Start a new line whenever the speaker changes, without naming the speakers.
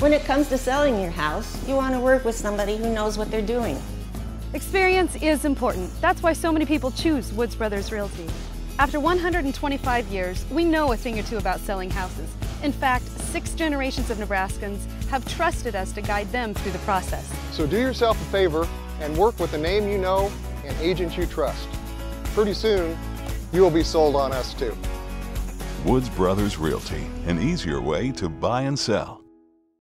When it comes to selling your house, you want to work with somebody who knows what they're doing.
Experience is important. That's why so many people choose Woods Brothers Realty. After 125 years, we know a thing or two about selling houses. In fact, 6 generations of Nebraskans have trusted us to guide them through the process.
So do yourself a favor and work with a name you know and agents you trust. Pretty soon, you will be sold on us too.
Woods Brothers Realty, an easier way to buy and sell.